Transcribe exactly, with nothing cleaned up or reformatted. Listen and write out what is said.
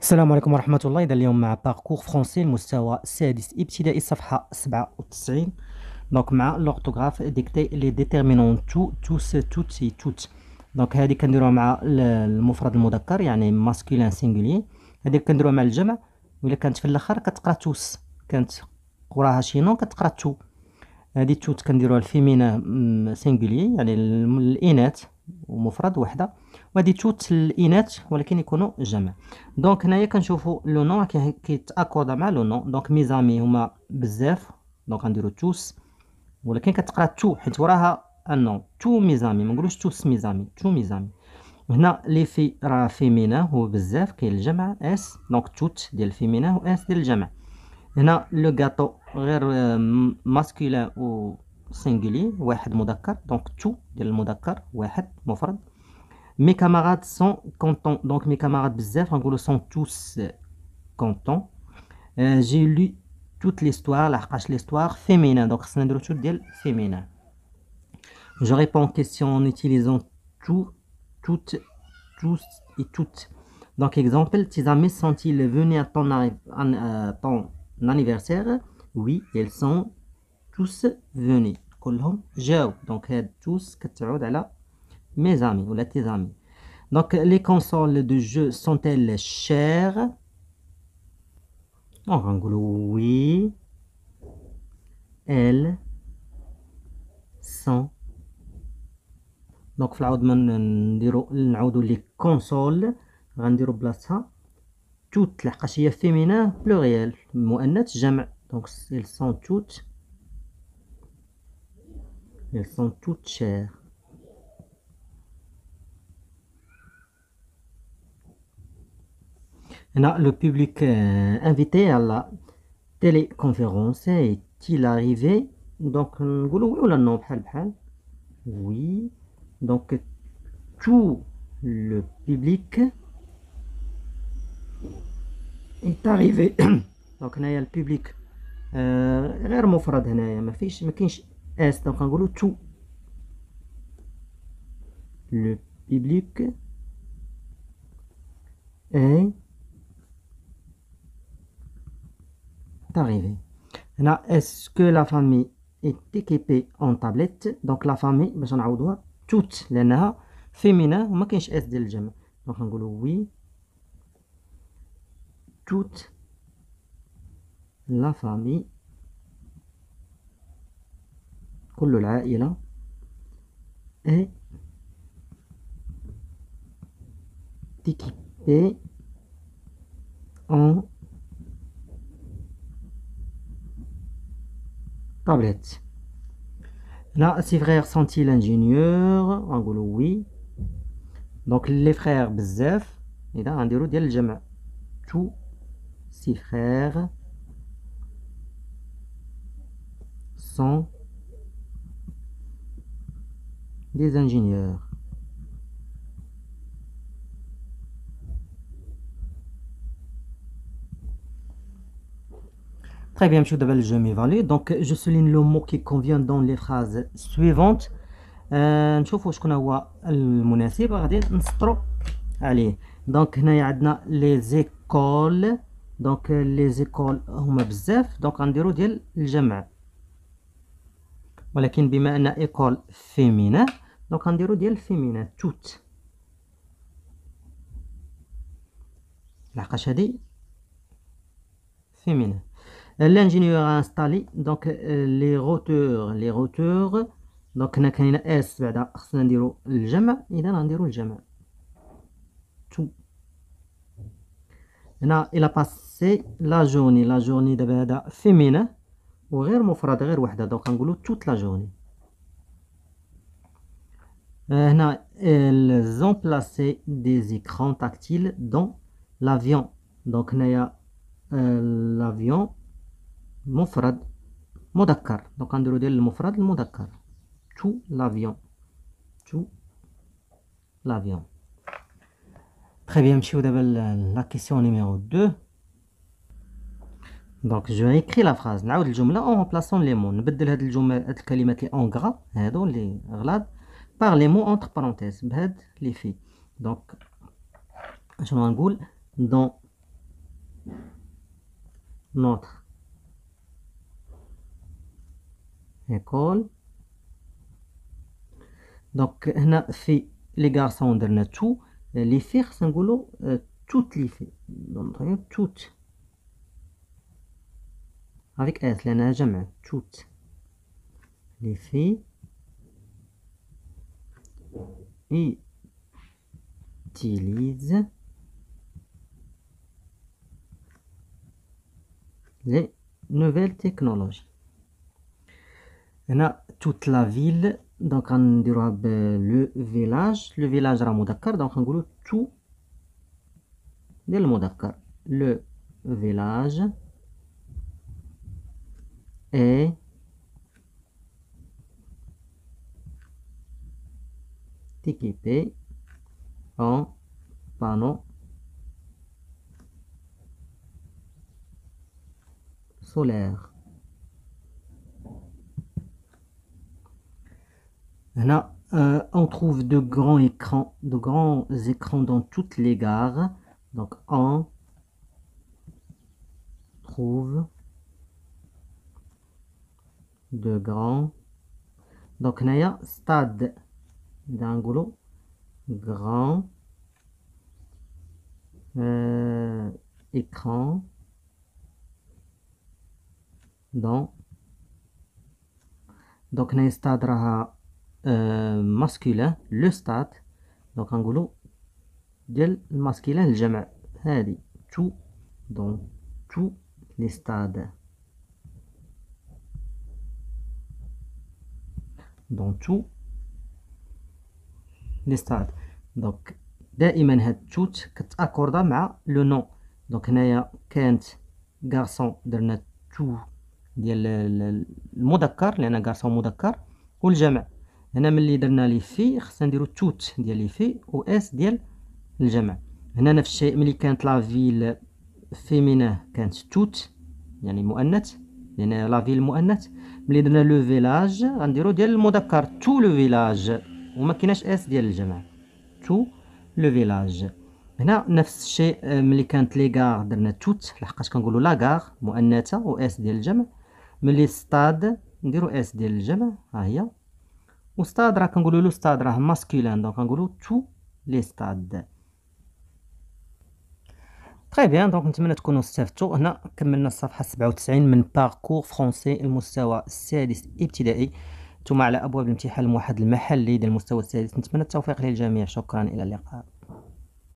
السلام عليكم ورحمة الله. إذا اليوم مع باركور فرونسي المستوى السادس ابتدائي الصفحة سبعة وتسعين. دونك مع لورتوغراف ديكتي لي ديتيرمينون تو توس توتسي توت. دونك هذه كنديروها مع ال- المفرد المذكر يعني ماسكولين سينغولي. هذه كنديروها مع الجمع، وإلا كانت في الآخر كتقرا توس، كانت وراها شي نون كتقرا تو. هذه توت كنديروها الفيمينا سينغولي يعني ال- الإناث ومفرد وحده، وهذه توت الإناث ولكن يكونوا جمع. دونك هنايا كنشوفوا لو نون كيتاكوردا مع لو نون. دونك ميزامي هما بزاف، دونك غنديرو توس، ولكن كتقرا تو حيت وراها النون. تو ميزامي، ما نقولوش توس ميزامي، تو ميزامي. هنا لي في راه فيمينا هو بزاف، كاين الجمع اس، دونك توت ديال الفيمينا و اس ديال الجمع. هنا لو غاتو غير ماسكولين و سينغولي، واحد مذكر، دونك تو ديال المذكر واحد مفرد. Mes camarades sont contents. Donc mes camarades بزاف غنقولوا sont tous contents. Euh, j'ai lu toute l'histoire لحقاش l'histoire féminin. Donc خصنا نديرو tout ديال féminin. Je réponds aux questions en utilisant tout, toutes, tous et toutes. Donc exemple, tes amis sont-ils venus à ton, an- à ton anniversaire? Oui, ils sont tous venus. كلهم جاو. Donc هاد tous كتعود على mes amis ولا tes amis. Donc, les consoles de jeu sont-elles chères? On va dire oui, elles sont. Donc, في العوض من نديرو نعاودو لي كونسول غنديرو بلاصتها توت لحقاش هي فيمينا بلوريال مؤنث جمع. دونك elles sont toutes elles sont toutes chères. هنا le public euh, invité à la téléconférence est-il arrivé? Donc نقولو وي ولا نو بحال بحال. Oui. Donc tout le public est arrivé. Donc هنايا البوبليك آه غير مفرد، هنايا ما فيش ما كاينش اس، دونك غنقولو tout le public est arrivé. هنا est-ce que la famille est équipée en tablette؟ دونك la famille باش نعوضوها toute لانها فيمينا وما كاينش اس ديال الجمع، دونك غنقولو oui toute la famille، كل العائلة est équipée en tablette. Là, ses frères sont-ils ingénieurs? On dit oui. Donc les frères بزاف، إذا غنديرو ديال الجمع tous ses frères sont des ingénieurs. Très bien, monsieur Dabel, je m'évalue. Donc, je souligne le mot qui convient dans les phrases suivantes. آه نشوفوا شكون هو المناسب غادي نسطروا عليه. دونك هنايا عندنا لي زيكول. دونك لي زيكول هما بزاف، دونك غنديروا ديال الجمع، ولكن بما ان ايكول فيمينا دونك غنديروا ديال الفيمينا توت لحقاش هادي فيمينا. L'ingénieur a installé donc les routeurs les routeurs. دونك هنا كاينه اس بعدا خصنا نديرو الجمع، اذا غنديرو الجمع تو. هنا il a passé la journée. la journée دابا هذا فيمينا وغير مفرد غير وحده، دونك غنقولو toute la journée. هنا ils ont placé des écrans tactiles dans l'avion. دونك هنايا l'avion مفرد مذكر، دونك غنديرو ديال المفرد المذكر tout l'avion tout l'avion. Très bien, نمشيو دابا la question numéro deux. Donc je vais écrire la phrase، نعاود الجملة en remplaçant les mots. نبدل هاد الجمل هاد الكلمات لي en gras هادو لي غلاض par les mots entre parenthèses بهاد لي في. دونك شنو غنقول؟ dans notre école. دونك هنا في لي غارسون درنا تو، لي في خصنا نقولو توت لي في، دونك توت افيك اس لانها جمع. توت لي في utilisent les nouvelles technologies. هنا toute la ville دونك غنديروها ب le village. le village راه مذكر دونك غنقولو tout ديال المذكر. le village est équipé en panneaux solaires. Là, euh, on trouve de grands écrans, de grands écrans dans toutes les gares. Donc, on trouve de grands. Donc, il y a stade d'Angolo, grand euh, écran dans. Donc, il y a stade raha euh, masculin, le stade. Donc, Angolo, ديال الماسكيلين الجمع هذه tout dans tous les stades. dans tous les stades. دونك دائما هاد توت كتاكوردا مع لو نون. دونك هنايا كانت غارسون درنا تو ديال المذكر لان غارسون مذكر، والجمع هنا ملي درنا لي في خصنا نديرو توت ديال لي في و اس ديال الجمع. هنا نفس الشيء ملي كانت لا فيل فيمينه كانت توت يعني مؤنث لان لا فيل مؤنث. ملي درنا لو فيلاج غنديرو ديال المذكر تو لو فيلاج وما كايناش اس ديال الجمع تو لو فيلاج. هنا نفس الشيء ملي كانت لي غار درنا توت لحقاش كنقولوا لا غار مؤنثه و اس ديال الجمع. ملي ستاد نديرو اس ديال الجمع ها هي، و ستاد راه كنقولوا له ستاد راه ماسكولين دونك كنقولوا تو لي ستاد. تري بيان دونك نتمنى تكونوا استفدتوا. هنا كملنا الصفحه سبعة وتسعين من باركور فرونسي المستوى السادس ابتدائي. ثم على ابواب الامتحان الموحد المحلي للمستوى السادس. نتمنى التوفيق للجميع. شكرا، الى اللقاء.